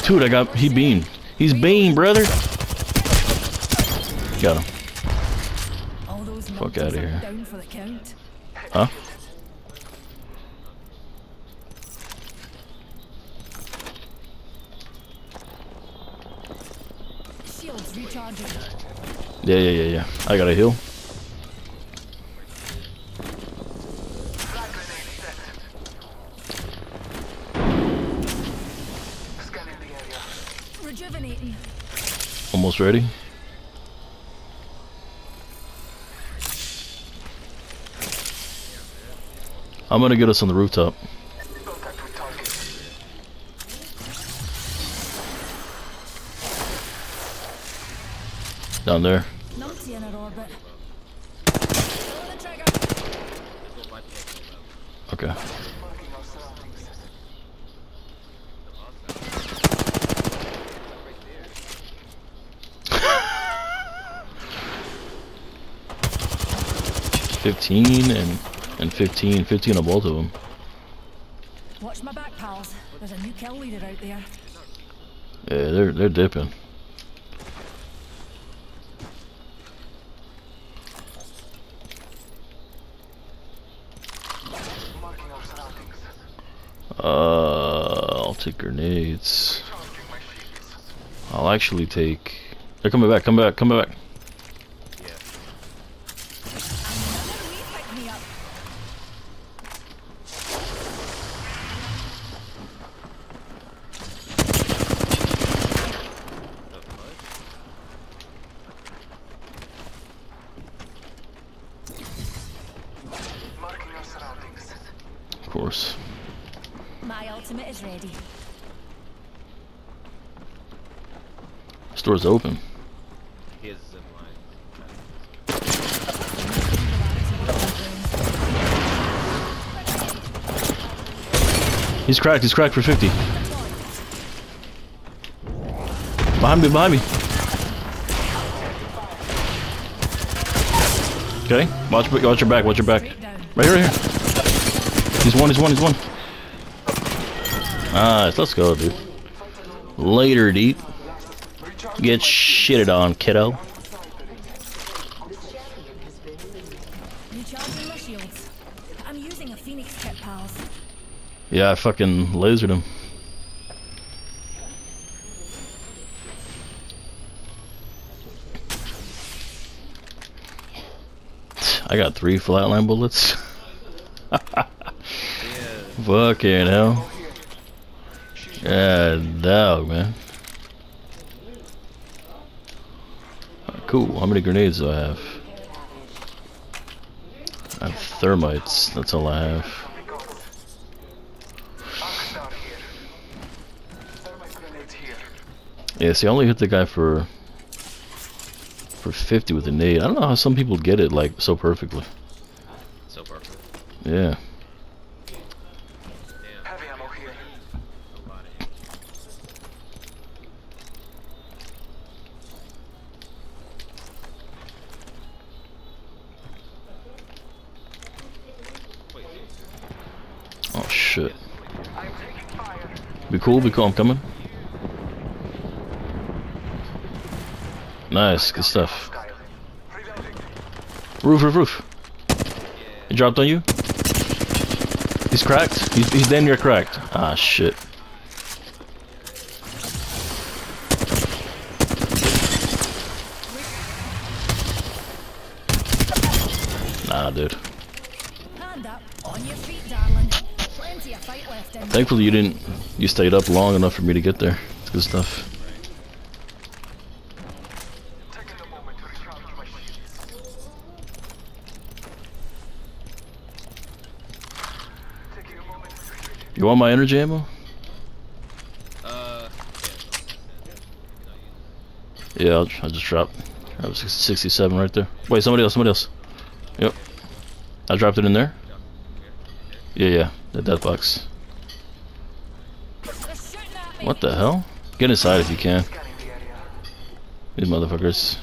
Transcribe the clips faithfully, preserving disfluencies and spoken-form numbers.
Dude, I got he beamed. He's beamed, brother. Got him. Fuck out of here. Huh? Yeah, yeah, yeah, yeah. I got a heal. Rejuvenating. Almost ready. I'm gonna get us on the rooftop. Down there. Numpty in our orbit. Okay. Fifteen and and fifteen, fifteen on both of them. Watch my back, pals. There's a new kill leader out there. Yeah, they're they're dipping. Uh, I'll take grenades. I'll actually take. They're coming back. Come back. Come back. Of course. My ultimate is ready. Store's open. Here's zip line. He's cracked. He's cracked for fifty. Behind me. Behind me. Okay. Watch. Watch your back. Watch your back. Right here. Right here. He's one. He's one. He's one. Nice. Let's go, dude. Later, deep. Get shitted on, kiddo. Recharging my shields. I'm using a Phoenix kit, pals. Yeah, I fucking lasered him. I got three flatline bullets. Yeah. Fucking hell. Yeah, dog, man. Alright, cool. How many grenades do I have? I have thermites. That's all I have. Yeah, see, I only hit the guy for for fifty with a nade. I don't know how some people get it like so perfectly. So perfect. Yeah. Heavy ammo here. Oh shit. Be cool, be cool, I'm coming. Nice, good stuff. Roof, roof, roof. He dropped on you? He's cracked? He's, he's damn near cracked. Ah, shit. Nah, dude. Hand up, on your feet, darling. Plenty of fight left in me. Thankfully you didn't, you stayed up long enough for me to get there. It's good stuff. You want my energy ammo? Uh. Yeah, I'll, I'll just drop. I was sixty-seven right there. Wait, somebody else, somebody else. Yep. I dropped it in there. Yeah, yeah, that death box. What the hell? Get inside if you can. These motherfuckers.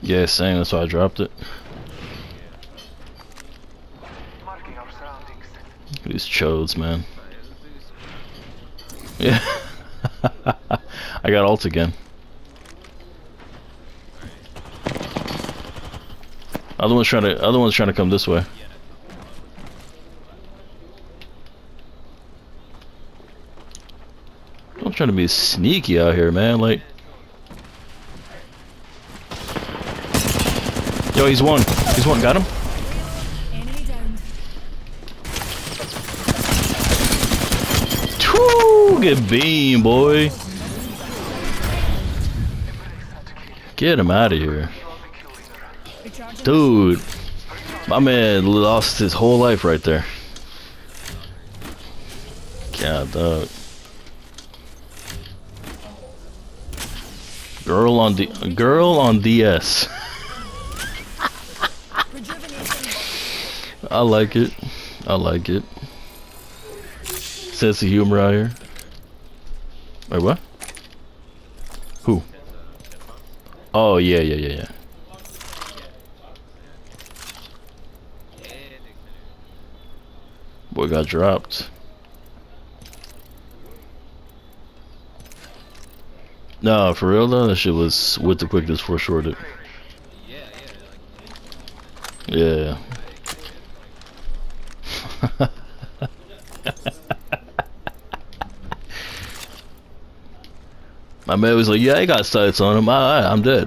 Yeah, same. That's why I dropped it. These chodes, man. Yeah. I got ult again. Other one's trying to. Other one's trying to come this way. I'm trying to be sneaky out here, man. Like, yo, he's one. He's one. Got him. Enemy down. Woo! Get beam, boy. Get him out of here. Recharging. Dude, my man lost his whole life right there. God, dog. Girl on D, girl on D S. Rejuvenating. I like it. I like it. Sense of humor out here. Wait, what? Who? Oh yeah, yeah, yeah, yeah. Boy got dropped. No, for real though, that shit was with the quickness for shorted. Yeah. My man was like, "Yeah, I got sights on him. I, I, I'm dead."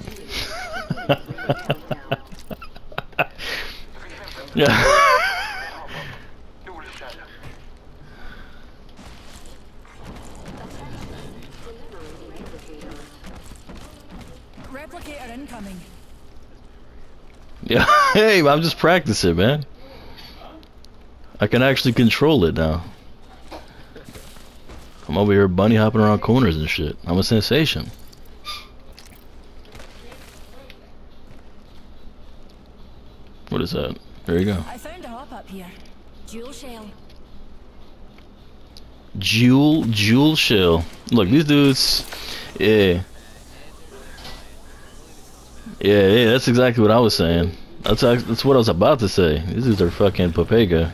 Yeah. Replicator incoming. Yeah. Hey, I'm just practicing, man. I can actually control it now. I'm over here bunny hopping around corners and shit. I'm a sensation. What is that? There you go. I found a hop up here. Jewel shell. Jewel, jewel shell. Look, these dudes. Yeah. Yeah, yeah, that's exactly what I was saying. That's act- that's what I was about to say. These dudes are fucking Papega.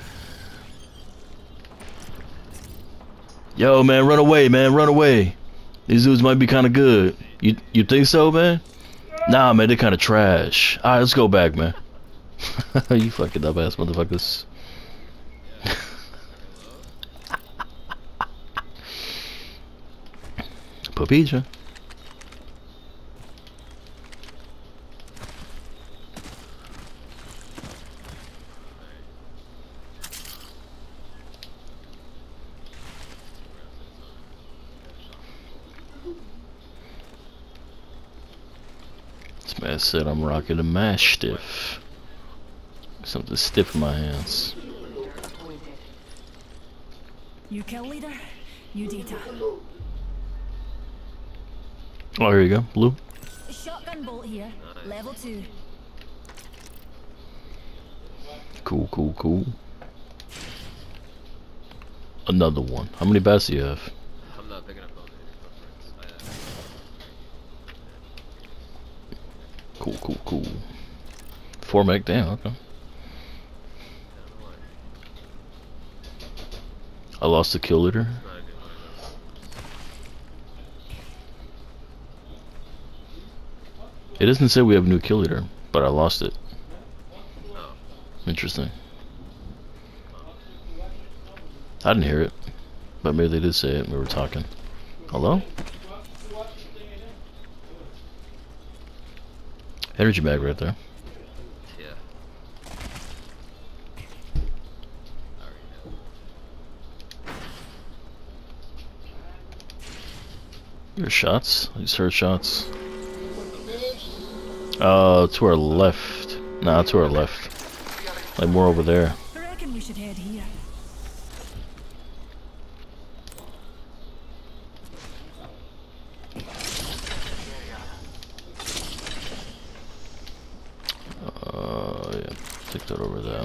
Yo, man, run away, man, run away. These dudes might be kind of good. You you think so, man? Nah, man, they kind of trash. All right, let's go back, man. You fucking dumbass motherfuckers. Papija. This man said I'm rocking a mastiff. Something stiff in my hands. New kill leader. New data. Oh, here you go, blue. Shotgun bolt here. Level two. Cool, cool, cool. Another one. How many bats do you have? I'm not picking up on it. Cool, cool, cool. Four meg, damn, okay. I lost the kill leader. It doesn't say we have a new kill leader, but I lost it. Interesting. I didn't hear it, but maybe they did say it when we were talking. Hello? Energy bag right there. Yeah. Your shots? I just heard shots. Uh, to our left. Nah, to our left. Like more over there. I reckon we should head here. Uh, yeah. Take that over there.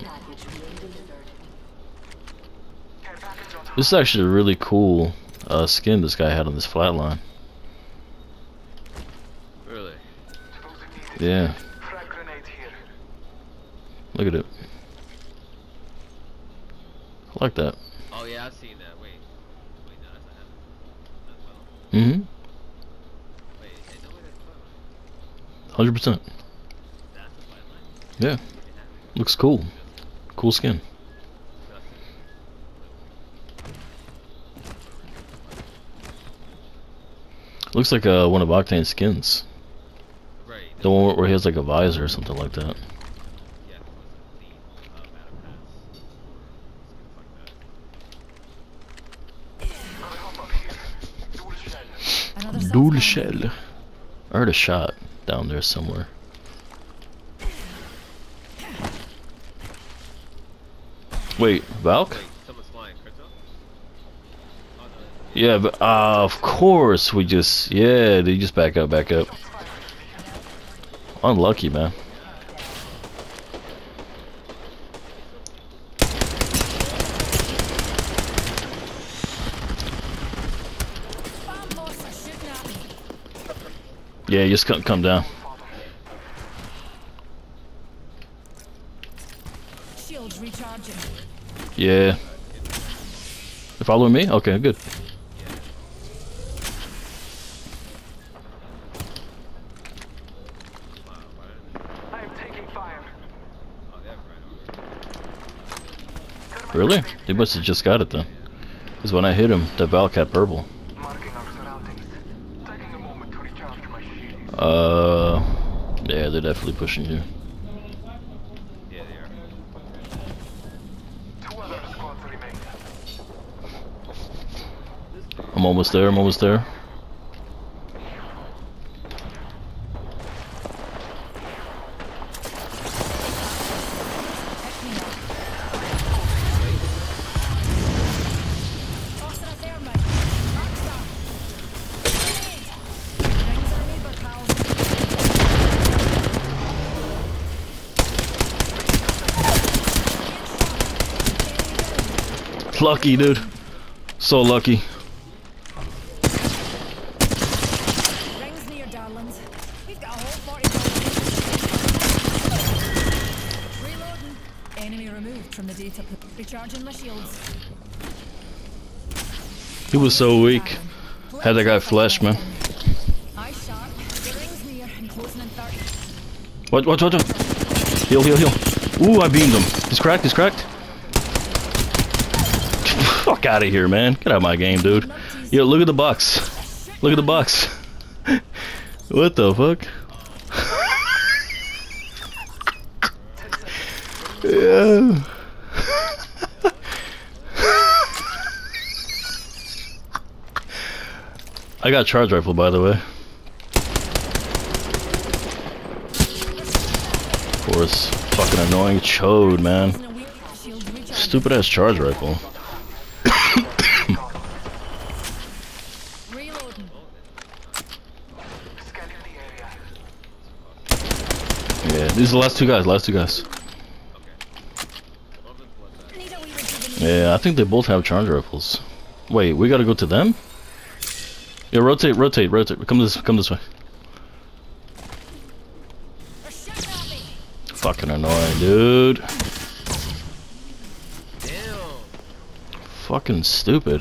This is actually a really cool uh, skin this guy had on this flatline. Really? Yeah. Frag grenade here. Look at it. I like that. Oh yeah, I've seen that. Wait. Wait, no, that's not happening. That's well. Mm-hmm. Wait, hey, no way that's well. one hundred percent. That's the fight line. Yeah. It happened. Looks cool. Cool skin. Looks like uh, one of Octane's skins. Right. The one where he has like a visor or something like that. Yeah, it was the uh, battle pass. Stuff like that. Gotta hop up here. Dual shell. Another soft Dual round. shell. I heard a shot down there somewhere. Wait, Valk? Wait, someone's flying, Crypto? Oh no. Yeah, but uh, of course we just yeah, they just back up, back up. Unlucky, man. Bomb boss are shooting at me. Yeah, just come come down. Shields recharging. Yeah. You following me? Okay, good. Wow, why did I am taking fire. Oh, they have right over. Really? They must have just got it then. Because when I hit him, the Valk had purple. Marking our surroundings. Taking a moment to recharge my shield. Uh, yeah, they're definitely pushing you. Yeah, they are. Two other squads remain. I'm almost there. I'm almost there. Pick me up. Tossing a thermite. Rockstar. Grenade. Rings our neighbor, pals. Lucky, dude. So lucky. Rings near, darlings. We've got a whole forty dollars. Reloading. Enemy removed from the data pool. Recharging my shields. He was so weak. Had that guy flesh, man. Eye sharp. The rings near and closing in thirty. Watch, watch, watch, watch. Heal, heal, heal. Ooh, I beamed him. He's cracked, he's cracked. Fuck out of here, man. Get out of my game, dude. Yo, look at the box. Look at the box. What the fuck? Yeah. I got a charge rifle, by the way. Of course. Fucking annoying chode, man. Shields recharging. Stupid ass charge rifle. Reloading. Scanning the area. Yeah, these are the last two guys, last two guys. Need a wee rejuvenation. Yeah, I think they both have charge rifles. Wait, we gotta go to them? Yeah, rotate, rotate, rotate. Come this, come this way. They're shooting at me. Fucking annoying, dude. Damn! Fucking stupid.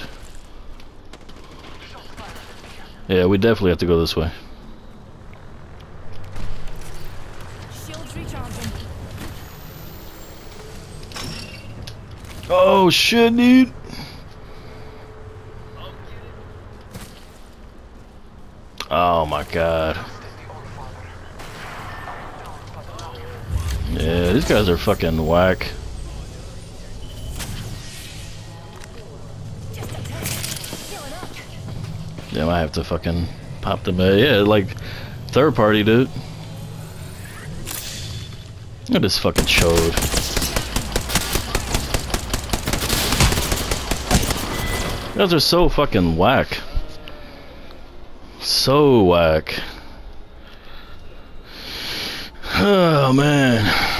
Yeah, we definitely have to go this way. Shields recharging. Oh shit, dude. Oh my god. Yeah, these guys are fucking whack. Just a test. Healing up. Yeah, I have to fucking pop them. Uh, yeah, like third party, dude. Look at this fucking chode. You guys are so fucking whack. So whack. Oh man.